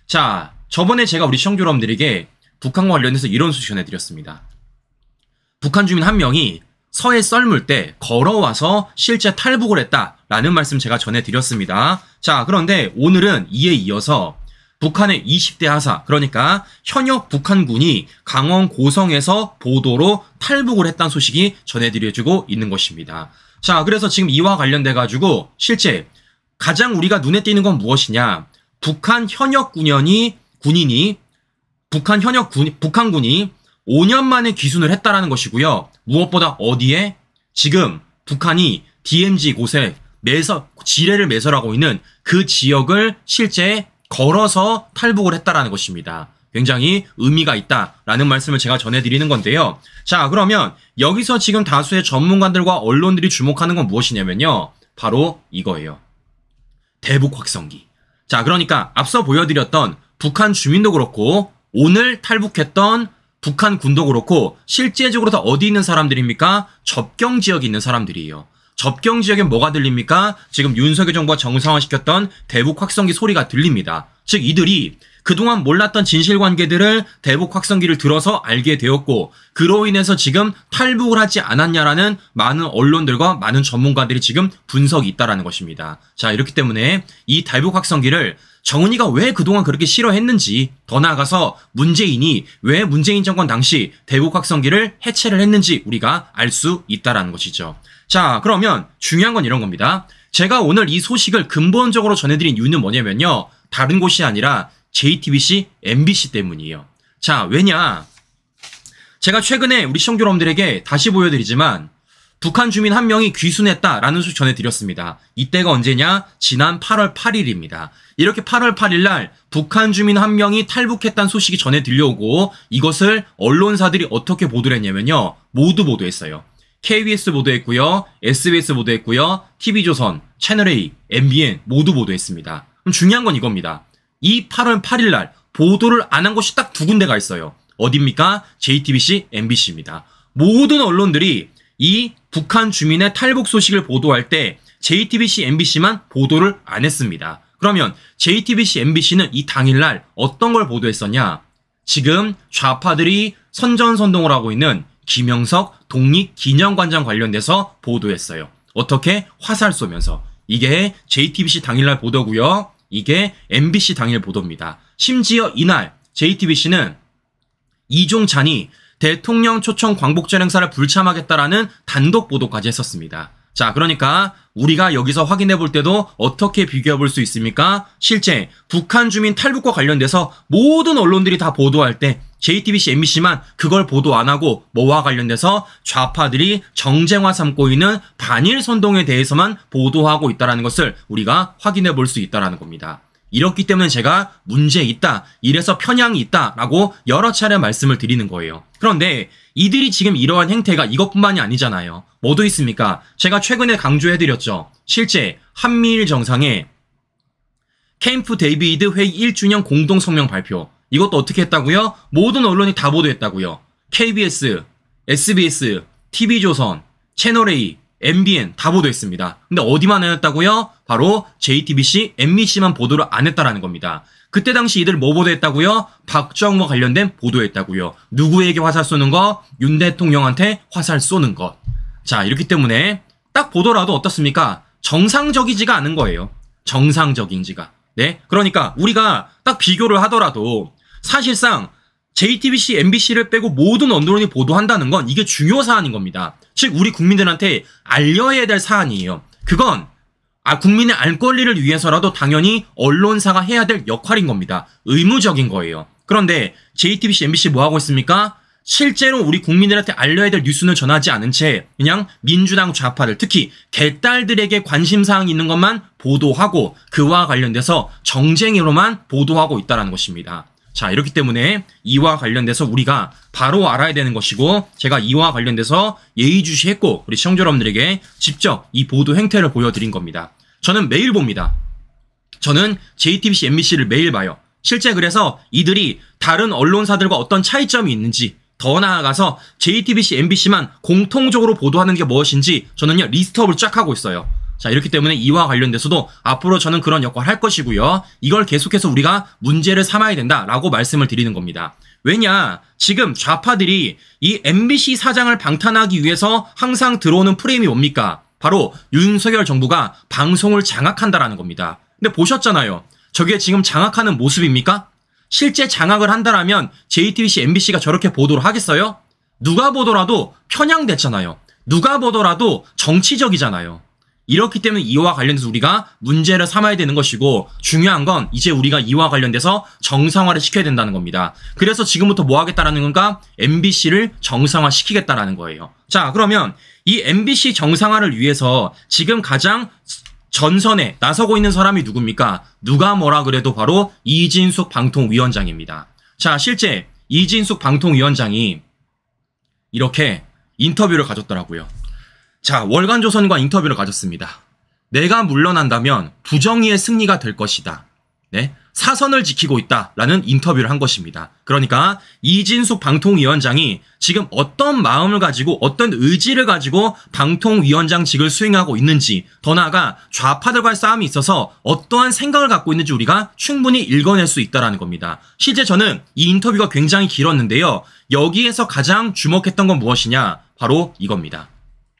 자, 저번에 제가 우리 시청자 여러분들에게 북한과 관련해서 이런 소식 전해드렸습니다. 북한 주민 한 명이 서해 썰물 때 걸어와서 실제 탈북을 했다라는 말씀 제가 전해드렸습니다. 자, 그런데 오늘은 이에 이어서 북한의 20대 하사, 그러니까 현역 북한군이 강원 고성에서 보도로 탈북을 했다는 소식이 전해드려지고 있는 것입니다. 자, 그래서 지금 이와 관련돼가지고 실제 가장 우리가 눈에 띄는 건 무엇이냐? 북한 현역 군인이 북한군이 5년 만에 귀순을 했다라는 것이고요. 무엇보다 어디에? 지금 북한이 DMZ 곳에 지뢰를 매설하고 있는 그 지역을 실제 걸어서 탈북을 했다라는 것입니다. 굉장히 의미가 있다라는 말씀을 제가 전해드리는 건데요. 자, 그러면 여기서 지금 다수의 전문가들과 언론들이 주목하는 건 무엇이냐면요. 바로 이거예요. 대북 확성기. 자, 그러니까 앞서 보여드렸던 북한 주민도 그렇고 오늘 탈북했던 북한 군도 그렇고 실제적으로 다 어디 있는 사람들입니까? 접경 지역에 있는 사람들이에요. 접경 지역엔 뭐가 들립니까? 지금 윤석열 정부가 정상화시켰던 대북 확성기 소리가 들립니다. 즉 이들이 그동안 몰랐던 진실관계들을 대북 확성기를 들어서 알게 되었고 그로 인해서 지금 탈북을 하지 않았냐라는 많은 언론들과 많은 전문가들이 지금 분석이 있다라는 것입니다. 자, 이렇기 때문에 이 대북 확성기를 정은이가 왜 그동안 그렇게 싫어했는지, 더 나아가서 문재인이 왜 문재인 정권 당시 대북 확성기를 해체를 했는지 우리가 알 수 있다라는 것이죠. 자, 그러면 중요한 건 이런 겁니다. 제가 오늘 이 소식을 근본적으로 전해드린 이유는 뭐냐면요. 다른 곳이 아니라 JTBC, MBC 때문이에요. 자, 왜냐? 제가 최근에 우리 시청자 여러분들에게 다시 보여드리지만 북한 주민 한 명이 귀순했다라는 소식 전해드렸습니다. 이때가 언제냐? 지난 8월 8일입니다. 이렇게 8월 8일 날 북한 주민 한 명이 탈북했다는 소식이 전해 들려오고 이것을 언론사들이 어떻게 보도를 했냐면요. 모두 보도했어요. KBS 보도했고요. SBS 보도했고요. TV조선, 채널A, MBN 모두 보도했습니다. 그럼 중요한 건 이겁니다. 이 8월 8일 날 보도를 안 한 곳이 딱 두 군데가 있어요. 어디입니까? JTBC, MBC입니다. 모든 언론들이 이 북한 주민의 탈북 소식을 보도할 때 JTBC, MBC만 보도를 안 했습니다. 그러면 JTBC, MBC는 이 당일날 어떤 걸 보도했었냐? 지금 좌파들이 선전선동을 하고 있는 김영석 독립기념관장 관련돼서 보도했어요. 어떻게? 화살 쏘면서. 이게 JTBC 당일날 보도고요. 이게 MBC 당일 보도입니다. 심지어 이날 JTBC는 이종찬이 대통령 초청 광복절 행사를 불참하겠다라는 단독 보도까지 했었습니다. 자, 그러니까 우리가 여기서 확인해 볼 때도 어떻게 비교해 볼 수 있습니까? 실제 북한 주민 탈북과 관련돼서 모든 언론들이 다 보도할 때 JTBC, MBC만 그걸 보도 안 하고 뭐와 관련돼서 좌파들이 정쟁화 삼고 있는 반일 선동에 대해서만 보도하고 있다는 것을 우리가 확인해 볼 수 있다는 겁니다. 이렇기 때문에 제가 문제 있다, 이래서 편향이 있다라고 여러 차례 말씀을 드리는 거예요. 그런데 이들이 지금 이러한 행태가 이것뿐만이 아니잖아요. 뭐도 있습니까? 제가 최근에 강조해드렸죠. 실제 한미일 정상회 캠프 데이비드 회의 1주년 공동성명 발표. 이것도 어떻게 했다고요? 모든 언론이 다 보도했다고요. KBS, SBS, TV조선, 채널A, MBN 다 보도했습니다. 근데 어디만 안 했다고요? 바로 JTBC, MBC만 보도를 안 했다라는 겁니다. 그때 당시 이들 뭐 보도했다고요? 박정우와 관련된 보도했다고요. 누구에게 화살 쏘는 거? 윤 대통령한테 화살 쏘는 것. 자, 이렇기 때문에 딱 보더라도 어떻습니까? 정상적이지가 않은 거예요. 정상적인지가. 네? 그러니까 우리가 딱 비교를 하더라도 사실상 JTBC, MBC를 빼고 모든 언론이 보도한다는 건 이게 중요 사안인 겁니다. 즉 우리 국민들한테 알려야 될 사안이에요. 그건 국민의 알 권리를 위해서라도 당연히 언론사가 해야 될 역할인 겁니다. 의무적인 거예요. 그런데 JTBC, MBC 뭐 하고 있습니까? 실제로 우리 국민들한테 알려야 될 뉴스는 전하지 않은 채 그냥 민주당 좌파들, 특히 개딸들에게 관심사항이 있는 것만 보도하고 그와 관련돼서 정쟁으로만 보도하고 있다는 것입니다. 자, 이렇기 때문에 이와 관련돼서 우리가 바로 알아야 되는 것이고 제가 이와 관련돼서 예의주시했고 우리 시청자 여러분들에게 직접 이 보도 행태를 보여드린 겁니다. 저는 매일 봅니다. 저는 JTBC, MBC를 매일 봐요. 실제 그래서 이들이 다른 언론사들과 어떤 차이점이 있는지 더 나아가서 JTBC, MBC만 공통적으로 보도하는 게 무엇인지 저는요 리스트업을 쫙 하고 있어요. 자, 이렇기 때문에 이와 관련돼서도 앞으로 저는 그런 역할을 할 것이고요. 이걸 계속해서 우리가 문제를 삼아야 된다라고 말씀을 드리는 겁니다. 왜냐? 지금 좌파들이 이 MBC 사장을 방탄하기 위해서 항상 들어오는 프레임이 뭡니까? 바로 윤석열 정부가 방송을 장악한다라는 겁니다. 근데 보셨잖아요. 저게 지금 장악하는 모습입니까? 실제 장악을 한다라면 JTBC, MBC가 저렇게 보도를 하겠어요? 누가 보더라도 편향됐잖아요. 누가 보더라도 정치적이잖아요. 이렇기 때문에 이와 관련돼서 우리가 문제를 삼아야 되는 것이고, 중요한 건 이제 우리가 이와 관련돼서 정상화를 시켜야 된다는 겁니다. 그래서 지금부터 뭐 하겠다라는 건가? MBC를 정상화 시키겠다라는 거예요. 자, 그러면 이 MBC 정상화를 위해서 지금 가장 전선에 나서고 있는 사람이 누굽니까? 누가 뭐라 그래도 바로 이진숙 방통위원장입니다. 자, 실제 이진숙 방통위원장이 이렇게 인터뷰를 가졌더라고요. 자, 월간조선과 인터뷰를 가졌습니다. 내가 물러난다면 부정의의 승리가 될 것이다. 네, 사선을 지키고 있다라는 인터뷰를 한 것입니다. 그러니까 이진숙 방통위원장이 지금 어떤 마음을 가지고 어떤 의지를 가지고 방통위원장직을 수행하고 있는지, 더 나아가 좌파들과의 싸움이 있어서 어떠한 생각을 갖고 있는지 우리가 충분히 읽어낼 수 있다는 겁니다. 실제 저는 이 인터뷰가 굉장히 길었는데요. 여기에서 가장 주목했던 건 무엇이냐? 바로 이겁니다.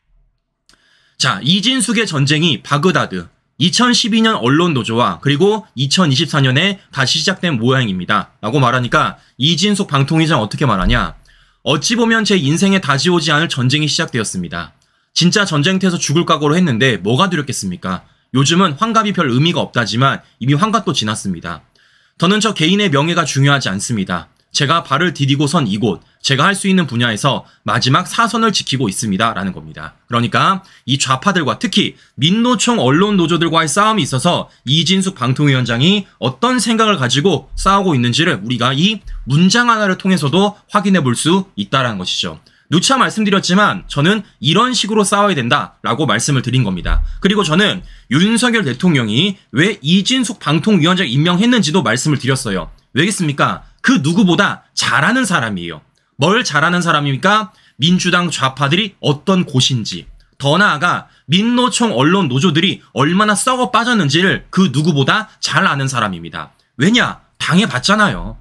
자, 이진숙의 전쟁이 바그다드, 2012년 언론노조와 그리고 2024년에 다시 시작된 모양입니다. 라고 말하니까 이진숙 방통위장 어떻게 말하냐? 어찌 보면 제 인생에 다시 오지 않을 전쟁이 시작되었습니다. 진짜 전쟁터에서 죽을 각오로 했는데 뭐가 두렵겠습니까? 요즘은 환갑이 별 의미가 없다지만 이미 환갑도 지났습니다. 저는 저 개인의 명예가 중요하지 않습니다. 제가 발을 디디고 선 이곳, 제가 할 수 있는 분야에서 마지막 사선을 지키고 있습니다. 라는 겁니다. 그러니까 이 좌파들과 특히 민노총 언론 노조들과의 싸움이 있어서 이진숙 방통위원장이 어떤 생각을 가지고 싸우고 있는지를 우리가 이 문장 하나를 통해서도 확인해 볼 수 있다는 것이죠. 누차 말씀드렸지만 저는 이런 식으로 싸워야 된다라고 말씀을 드린 겁니다. 그리고 저는 윤석열 대통령이 왜 이진숙 방통위원장 임명했는지도 말씀을 드렸어요. 왜겠습니까? 그 누구보다 잘하는 사람이에요. 뭘 잘하는 사람입니까? 민주당 좌파들이 어떤 곳인지, 더 나아가 민노총 언론 노조들이 얼마나 썩어 빠졌는지를 그 누구보다 잘 아는 사람입니다. 왜냐? 당해봤잖아요.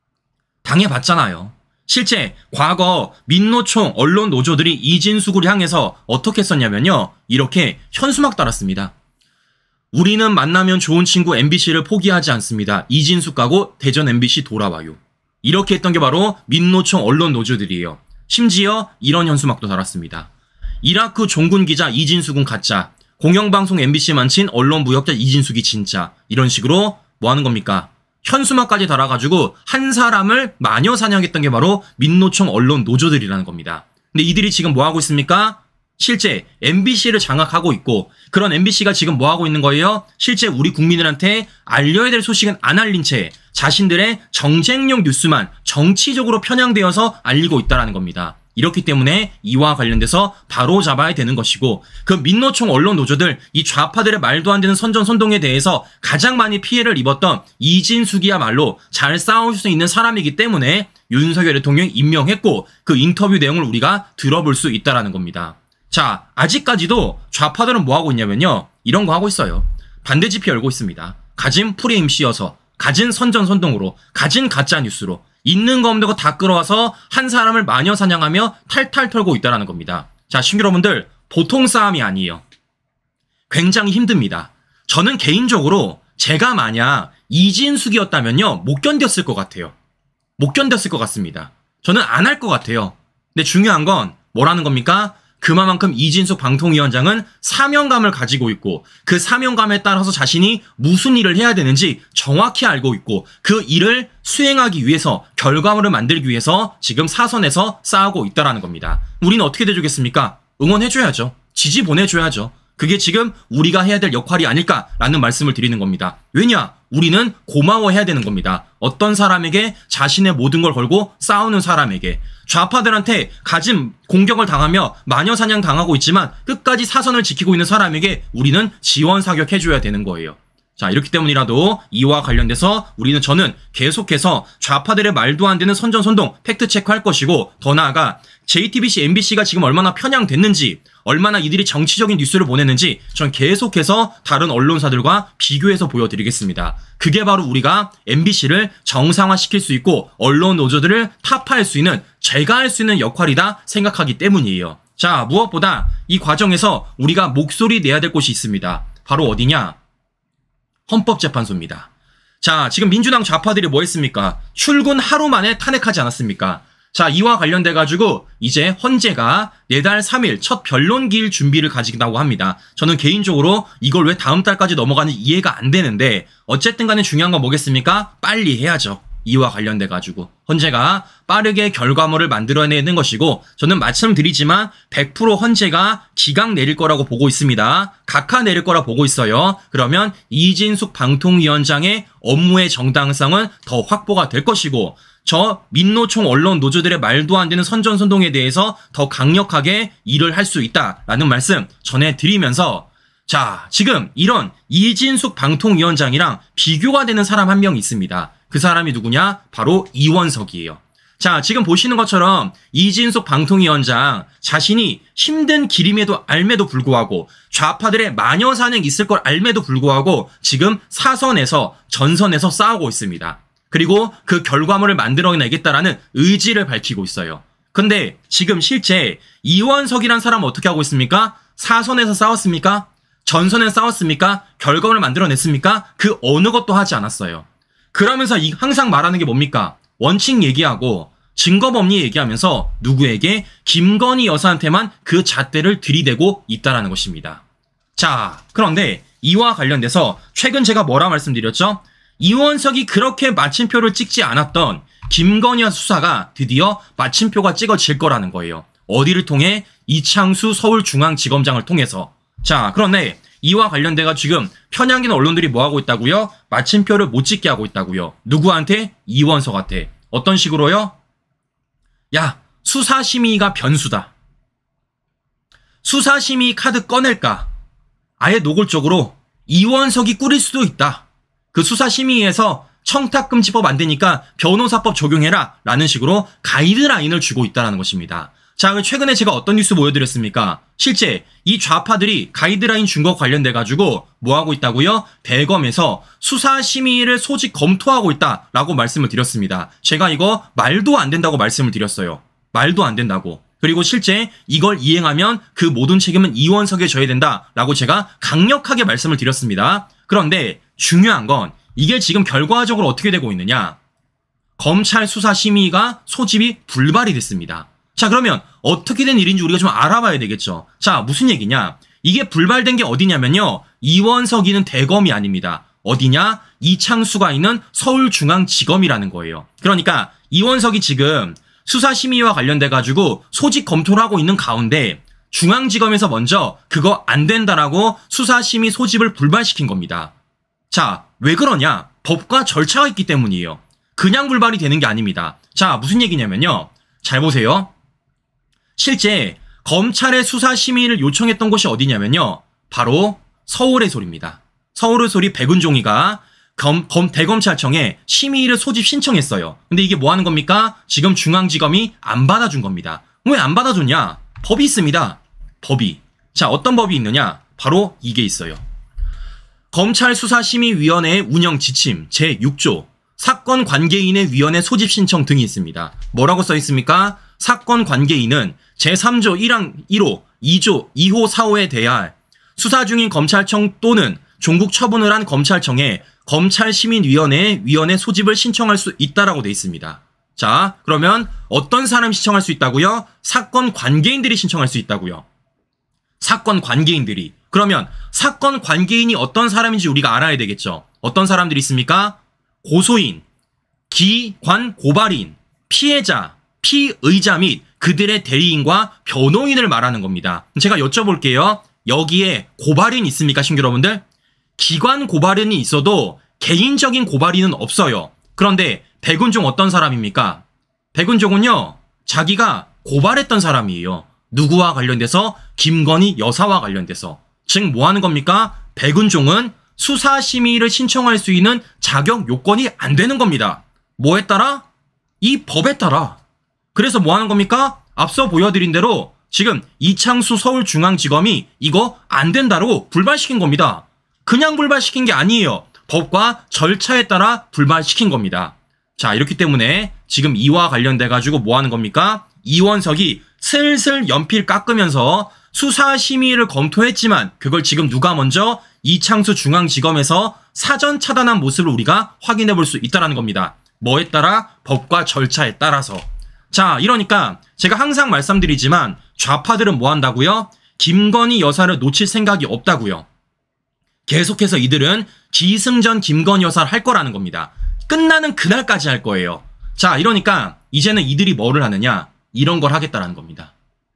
당해봤잖아요. 실제 과거 민노총 언론 노조들이 이진숙을 향해서 어떻게 했었냐면요. 이렇게 현수막 달았습니다. 우리는 만나면 좋은 친구 MBC를 포기하지 않습니다. 이진숙 가고 대전 MBC 돌아와요. 이렇게 했던 게 바로 민노총 언론 노조들이에요. 심지어 이런 현수막도 달았습니다. 이라크 종군 기자 이진숙은 가짜, 공영방송 MBC만 친 언론 무역자 이진숙이 진짜. 이런 식으로 뭐 하는 겁니까? 현수막까지 달아가지고 한 사람을 마녀 사냥했던 게 바로 민노총 언론 노조들이라는 겁니다. 근데 이들이 지금 뭐 하고 있습니까? 실제 MBC를 장악하고 있고, 그런 MBC가 지금 뭐 하고 있는 거예요? 실제 우리 국민들한테 알려야 될 소식은 안 알린 채 자신들의 정쟁용 뉴스만 정치적으로 편향되어서 알리고 있다는 겁니다. 이렇기 때문에 이와 관련돼서 바로 잡아야 되는 것이고, 그 민노총 언론 노조들, 이 좌파들의 말도 안 되는 선전선동에 대해서 가장 많이 피해를 입었던 이진숙이야말로 잘 싸울 수 있는 사람이기 때문에 윤석열 대통령이 임명했고, 그 인터뷰 내용을 우리가 들어볼 수 있다는 겁니다. 자, 아직까지도 좌파들은 뭐 하고 있냐면요. 이런 거 하고 있어요. 반대 지표 열고 있습니다. 가진 프레임 씌워서, 가진 선전선동으로, 가진 가짜뉴스로 있는 거 없는 거 다 끌어와서 한 사람을 마녀 사냥하며 탈탈 털고 있다는 겁니다. 자, 신규 여러분들, 보통 싸움이 아니에요. 굉장히 힘듭니다. 저는 개인적으로 제가 만약 이진숙이었다면요, 못 견뎠을 것 같아요. 못 견뎠을 것 같습니다. 저는 안 할 것 같아요. 근데 중요한 건 뭐라는 겁니까? 그만큼 이진숙 방통위원장은 사명감을 가지고 있고, 그 사명감에 따라서 자신이 무슨 일을 해야 되는지 정확히 알고 있고, 그 일을 수행하기 위해서, 결과물을 만들기 위해서 지금 사선에서 싸우고 있다는 겁니다. 우리는 어떻게 돼주겠습니까? 응원해줘야죠. 지지 보내줘야죠. 그게 지금 우리가 해야 될 역할이 아닐까라는 말씀을 드리는 겁니다. 왜냐? 우리는 고마워해야 되는 겁니다. 어떤 사람에게? 자신의 모든 걸 걸고 싸우는 사람에게. 좌파들한테 가진 공격을 당하며 마녀사냥 당하고 있지만 끝까지 사선을 지키고 있는 사람에게 우리는 지원 사격해줘야 되는 거예요. 자, 이렇기 때문이라도 이와 관련돼서 저는 계속해서 좌파들의 말도 안 되는 선전선동 팩트 체크할 것이고, 더 나아가 JTBC, MBC가 지금 얼마나 편향됐는지, 얼마나 이들이 정치적인 뉴스를 보내는지 전 계속해서 다른 언론사들과 비교해서 보여드리겠습니다. 그게 바로 우리가 MBC를 정상화시킬 수 있고 언론 노조들을 타파할 수 있는, 제가 할 수 있는 역할이다 생각하기 때문이에요. 자, 무엇보다 이 과정에서 우리가 목소리 내야 될 곳이 있습니다. 바로 어디냐? 헌법재판소입니다. 자, 지금 민주당 좌파들이 뭐 했습니까? 출근 하루 만에 탄핵하지 않았습니까? 자, 이와 관련돼가지고 이제 헌재가 내달 3일 첫 변론기일 준비를 가진다고 합니다. 저는 개인적으로 이걸 왜 다음 달까지 넘어가는지 이해가 안 되는데, 어쨌든 간에 중요한 건 뭐겠습니까? 빨리 해야죠. 이와 관련돼가지고 헌재가 빠르게 결과물을 만들어내는 것이고, 저는 말씀드리지만 100% 헌재가 기각 내릴 거라고 보고 있습니다. 각하 내릴 거라 보고 있어요. 그러면 이진숙 방통위원장의 업무의 정당성은 더 확보가 될 것이고, 저 민노총 언론 노조들의 말도 안 되는 선전선동에 대해서 더 강력하게 일을 할 수 있다라는 말씀 전해드리면서, 자, 지금 이런 이진숙 방통위원장이랑 비교가 되는 사람 한 명 있습니다. 그 사람이 누구냐? 바로 이원석이에요. 자, 지금 보시는 것처럼 이진숙 방통위원장 자신이 힘든 길임에도 알매도 불구하고, 좌파들의 마녀 사냥 있을 걸 알매도 불구하고 지금 사선에서 전선에서 싸우고 있습니다. 그리고 그 결과물을 만들어내겠다라는 의지를 밝히고 있어요. 근데 지금 실제 이원석이란 사람은 어떻게 하고 있습니까? 사선에서 싸웠습니까? 전선에서 싸웠습니까? 결과물을 만들어냈습니까? 그 어느 것도 하지 않았어요. 그러면서 항상 말하는 게 뭡니까? 원칙 얘기하고 증거법리 얘기하면서 누구에게? 김건희 여사한테만 그 잣대를 들이대고 있다라는 것입니다. 자, 그런데 이와 관련돼서 최근 제가 뭐라 말씀드렸죠? 이원석이 그렇게 마침표를 찍지 않았던 김건희 여사 수사가 드디어 마침표가 찍어질 거라는 거예요. 어디를 통해? 이창수 서울중앙지검장을 통해서. 자, 그런데 이와 관련돼가 지금 편향된 언론들이 뭐하고 있다고요? 마침표를 못 찍게 하고 있다고요. 누구한테? 이원석한테. 어떤 식으로요? 야, 수사심의가 변수다. 수사심의 카드 꺼낼까? 아예 노골적으로 이원석이 꾸릴 수도 있다. 그 수사심의에서 청탁금지법 안 되니까 변호사법 적용해라 라는 식으로 가이드라인을 주고 있다는 것입니다. 자, 최근에 제가 어떤 뉴스 보여드렸습니까? 실제 이 좌파들이 가이드라인 준 거 관련돼가지고 뭐하고 있다고요? 대검에서 수사심의를 소집 검토하고 있다라고 말씀을 드렸습니다. 제가 이거 말도 안 된다고 말씀을 드렸어요. 말도 안 된다고. 그리고 실제 이걸 이행하면 그 모든 책임은 이원석에 져야 된다라고 제가 강력하게 말씀을 드렸습니다. 그런데 중요한 건 이게 지금 결과적으로 어떻게 되고 있느냐? 검찰 수사심의가 소집이 불발이 됐습니다. 자, 그러면 어떻게 된 일인지 우리가 좀 알아봐야 되겠죠. 자, 무슨 얘기냐? 이게 불발된 게 어디냐면요, 이원석이는 대검이 아닙니다. 어디냐? 이창수가 있는 서울중앙지검이라는 거예요. 그러니까 이원석이 지금 수사심의와 관련돼가지고 소집 검토를 하고 있는 가운데 중앙지검에서 먼저 그거 안 된다라고 수사심의 소집을 불발시킨 겁니다. 자, 왜 그러냐? 법과 절차가 있기 때문이에요. 그냥 불발이 되는 게 아닙니다. 자, 무슨 얘기냐면요, 잘 보세요. 실제 검찰의 수사심의를 요청했던 곳이 어디냐면요, 바로 서울의 소리입니다. 서울의 소리 백은종이가 대검찰청에 심의를 소집 신청했어요. 근데 이게 뭐 하는 겁니까? 지금 중앙지검이 안 받아준 겁니다. 왜 안 받아줬냐? 법이 있습니다. 법이. 자, 어떤 법이 있느냐? 바로 이게 있어요. 검찰수사심의위원회의 운영 지침 제6조 사건 관계인의 위원회 소집 신청 등이 있습니다. 뭐라고 써 있습니까? 사건 관계인은 제3조 1항 1호, 2조 2호, 4호에 대하여 수사 중인 검찰청 또는 종국 처분을 한 검찰청에 검찰시민위원회의 위원회 소집을 신청할 수 있다라고 돼 있습니다. 자, 그러면 어떤 사람이 신청할 수 있다고요? 사건 관계인들이 신청할 수 있다고요. 사건 관계인들이. 그러면 사건 관계인이 어떤 사람인지 우리가 알아야 되겠죠. 어떤 사람들이 있습니까? 고소인, 기관 고발인, 피해자, 피의자 및 그들의 대리인과 변호인을 말하는 겁니다. 제가 여쭤볼게요. 여기에 고발인 있습니까, 신규 여러분들? 기관 고발인이 있어도 개인적인 고발인은 없어요. 그런데 백은종 어떤 사람입니까? 백은종은요, 자기가 고발했던 사람이에요. 누구와 관련돼서? 김건희 여사와 관련돼서. 즉 뭐 하는 겁니까? 백은종은 수사심의를 신청할 수 있는 자격 요건이 안 되는 겁니다. 뭐에 따라? 이 법에 따라. 그래서 뭐 하는 겁니까? 앞서 보여드린 대로 지금 이창수 서울중앙지검이 이거 안 된다고 불발시킨 겁니다. 그냥 불발시킨 게 아니에요. 법과 절차에 따라 불발시킨 겁니다. 자, 이렇기 때문에 지금 이와 관련돼 가지고 뭐 하는 겁니까? 이원석이 슬슬 연필 깎으면서 수사심의를 검토했지만 그걸 지금 누가 먼저 이창수 중앙지검에서 사전 차단한 모습을 우리가 확인해 볼 수 있다는 겁니다. 뭐에 따라? 법과 절차에 따라서. 자, 이러니까 제가 항상 말씀드리지만 좌파들은 뭐 한다고요? 김건희 여사를 놓칠 생각이 없다고요. 계속해서 이들은 기승전 김건희 여사를 할 거라는 겁니다. 끝나는 그날까지 할 거예요. 자, 이러니까 이제는 이들이 뭐를 하느냐? 이런 걸 하겠다라는 겁니다.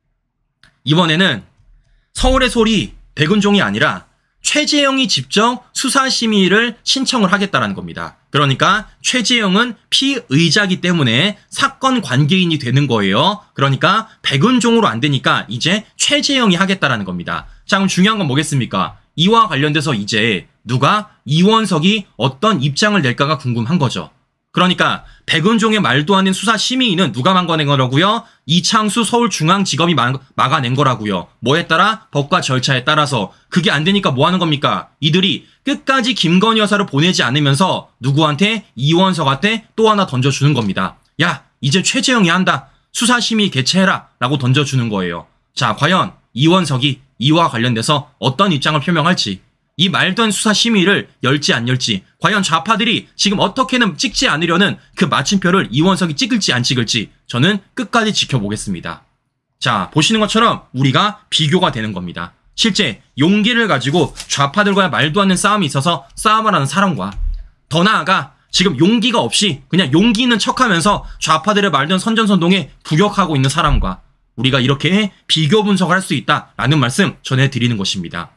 이번에는 서울의 소리 백은종이 아니라 최재형이 직접 수사심의를 신청을 하겠다라는 겁니다. 그러니까 최재형은 피의자이기 때문에 사건 관계인이 되는 거예요. 그러니까 백은종으로 안 되니까 이제 최재형이 하겠다라는 겁니다. 자, 그럼 중요한 건 뭐겠습니까? 이와 관련돼서 이제 누가 이원석이 어떤 입장을 낼까가 궁금한 거죠. 그러니까 백은종의 말도 안 되는 수사심의는 누가 막아낸 거라고요? 이창수 서울중앙지검이 막아낸 거라고요. 뭐에 따라? 법과 절차에 따라서. 그게 안 되니까 뭐 하는 겁니까? 이들이 끝까지 김건희 여사를 보내지 않으면서 누구한테? 이원석한테 또 하나 던져주는 겁니다. 야, 이제 최재형이 한다. 수사심의 개최해라 라고 던져주는 거예요. 자, 과연 이원석이 이와 관련돼서 어떤 입장을 표명할지, 이 말도 안 수사심의를 열지 안 열지, 과연 좌파들이 지금 어떻게는 찍지 않으려는 그 마침표를 이원석이 찍을지 안 찍을지 저는 끝까지 지켜보겠습니다. 자, 보시는 것처럼 우리가 비교가 되는 겁니다. 실제 용기를 가지고 좌파들과의 말도 안 되는 싸움이 있어서 싸움을 하는 사람과, 더 나아가 지금 용기가 없이 그냥 용기 있는 척하면서 좌파들의 말도 안 선전선동에 부역하고 있는 사람과, 우리가 이렇게 비교 분석을 할 수 있다라는 말씀 전해드리는 것입니다.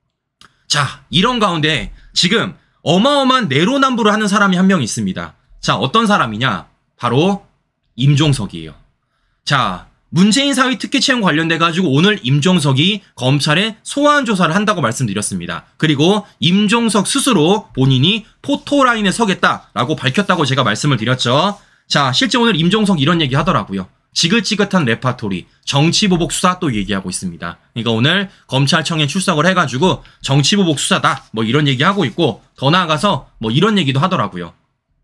자, 이런 가운데 지금 어마어마한 내로남불을 하는 사람이 한 명 있습니다. 자, 어떤 사람이냐? 바로 임종석이에요. 자, 문재인 사위 특혜 채용 관련돼가지고 오늘 임종석이 검찰에 소환 조사를 한다고 말씀드렸습니다. 그리고 임종석 스스로 본인이 포토라인에 서겠다라고 밝혔다고 제가 말씀을 드렸죠. 자, 실제 오늘 임종석 이런 얘기 하더라고요. 지긋지긋한 레파토리, 정치보복 수사 또 얘기하고 있습니다. 그러니까 오늘 검찰청에 출석을 해가지고 정치보복 수사다 뭐 이런 얘기하고 있고, 더 나아가서 뭐 이런 얘기도 하더라고요.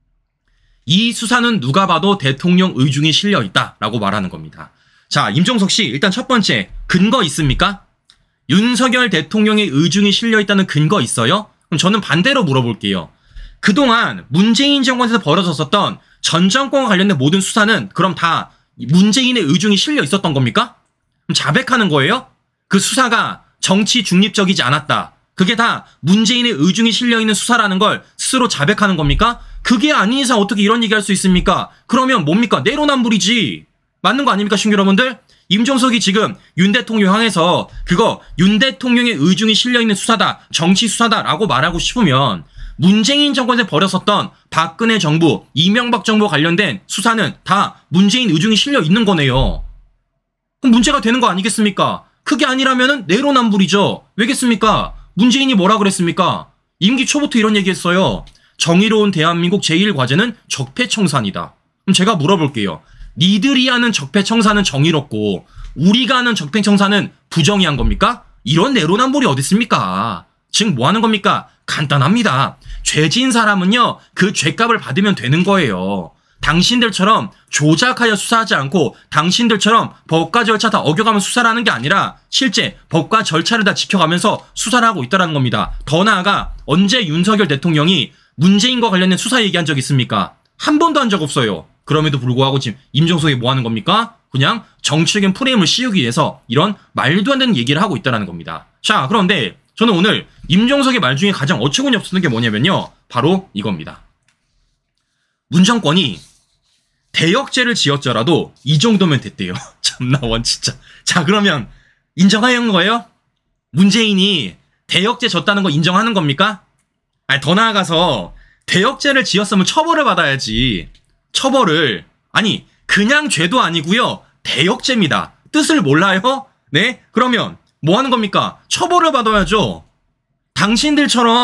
이 수사는 누가 봐도 대통령 의중이 실려있다라고 말하는 겁니다. 자, 임종석 씨, 일단 첫 번째, 근거 있습니까? 윤석열 대통령의 의중이 실려있다는 근거 있어요? 그럼 저는 반대로 물어볼게요. 그동안 문재인 정권에서 벌어졌었던 전 정권과 관련된 모든 수사는 그럼 다 문재인의 의중이 실려 있었던 겁니까? 그럼 자백하는 거예요? 그 수사가 정치 중립적이지 않았다. 그게 다 문재인의 의중이 실려 있는 수사라는 걸 스스로 자백하는 겁니까? 그게 아닌 이상 어떻게 이런 얘기할 수 있습니까? 그러면 뭡니까? 내로남불이지. 맞는 거 아닙니까, 신규 여러분들? 임종석이 지금 윤 대통령 향해서 그거 윤 대통령의 의중이 실려 있는 수사다, 정치 수사다라고 말하고 싶으면 문재인 정권에서 벌였었던 박근혜 정부, 이명박 정부 관련된 수사는 다 문재인 의중이 실려 있는 거네요. 그럼 문제가 되는 거 아니겠습니까? 그게 아니라면은 내로남불이죠. 왜겠습니까? 문재인이 뭐라 그랬습니까? 임기 초부터 이런 얘기했어요. 정의로운 대한민국 제1과제는 적폐청산이다. 그럼 제가 물어볼게요. 니들이 하는 적폐청산은 정의롭고 우리가 하는 적폐청산은 부정의한 겁니까? 이런 내로남불이 어디 있습니까? 지금 뭐 하는 겁니까? 간단합니다. 죄진 사람은요, 그 죄값을 받으면 되는 거예요. 당신들처럼 조작하여 수사하지 않고 당신들처럼 법과 절차 다 어겨가면 수사를 하는 게 아니라 실제 법과 절차를 다 지켜가면서 수사를 하고 있다는 겁니다. 더 나아가 언제 윤석열 대통령이 문재인과 관련된 수사 얘기한 적 있습니까? 한 번도 한 적 없어요. 그럼에도 불구하고 지금 임종석이 뭐 하는 겁니까? 그냥 정치적인 프레임을 씌우기 위해서 이런 말도 안 되는 얘기를 하고 있다는 겁니다. 자, 그런데 저는 오늘 임종석의 말 중에 가장 어처구니 없었던 게 뭐냐면요, 바로 이겁니다. 문정권이 대역죄를 지었더라도 이 정도면 됐대요. 참나 원 진짜. 자, 그러면 인정하는 거예요? 문재인이 대역죄 졌다는 거 인정하는 겁니까? 아니, 더 나아가서 대역죄를 지었으면 처벌을 받아야지. 처벌을. 아니, 그냥 죄도 아니고요, 대역죄입니다. 뜻을 몰라요? 네? 그러면 뭐 하는 겁니까? 처벌을 받아야죠. 당신들처럼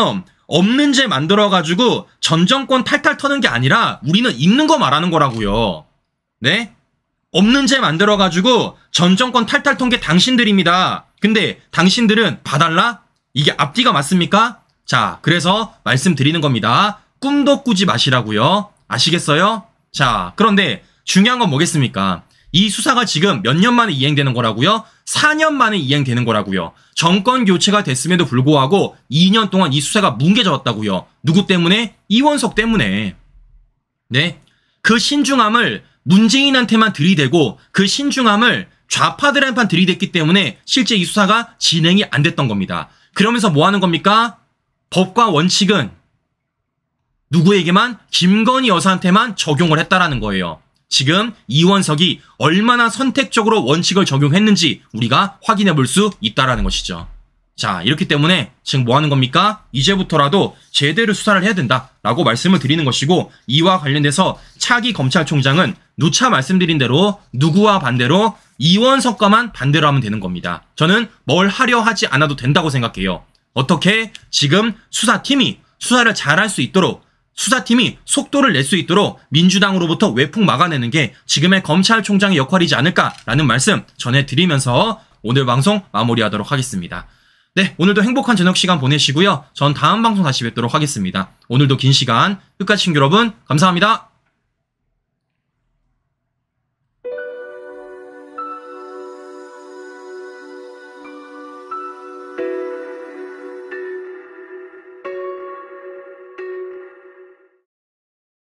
없는 죄 만들어가지고 전 정권 탈탈 터는 게 아니라 우리는 있는 거 말하는 거라고요. 네? 없는 죄 만들어가지고 전 정권 탈탈 턴 게 당신들입니다. 근데 당신들은 봐달라? 이게 앞뒤가 맞습니까? 자, 그래서 말씀드리는 겁니다. 꿈도 꾸지 마시라고요. 아시겠어요? 자, 그런데 중요한 건 뭐겠습니까? 이 수사가 지금 몇 년 만에 이행되는 거라고요? 4년 만에 이행되는 거라고요. 정권 교체가 됐음에도 불구하고 2년 동안 이 수사가 뭉개졌다고요. 누구 때문에? 이원석 때문에. 네? 그 신중함을 문재인한테만 들이대고 그 신중함을 좌파들한테만 들이댔기 때문에 실제 이 수사가 진행이 안 됐던 겁니다. 그러면서 뭐 하는 겁니까? 법과 원칙은 누구에게만? 김건희 여사한테만 적용을 했다라는 거예요. 지금 이원석이 얼마나 선택적으로 원칙을 적용했는지 우리가 확인해 볼 수 있다라는 것이죠. 자, 이렇기 때문에 지금 뭐 하는 겁니까? 이제부터라도 제대로 수사를 해야 된다라고 말씀을 드리는 것이고, 이와 관련돼서 차기 검찰총장은 누차 말씀드린 대로 누구와 반대로 이원석과만 반대로 하면 되는 겁니다. 저는 뭘 하려 하지 않아도 된다고 생각해요. 어떻게? 지금 수사팀이 수사를 잘할 수 있도록, 수사팀이 속도를 낼 수 있도록 민주당으로부터 외풍 막아내는 게 지금의 검찰총장의 역할이지 않을까라는 말씀 전해드리면서 오늘 방송 마무리하도록 하겠습니다. 네, 오늘도 행복한 저녁 시간 보내시고요. 전 다음 방송 다시 뵙도록 하겠습니다. 오늘도 긴 시간 끝까지 시청자 여러분 감사합니다.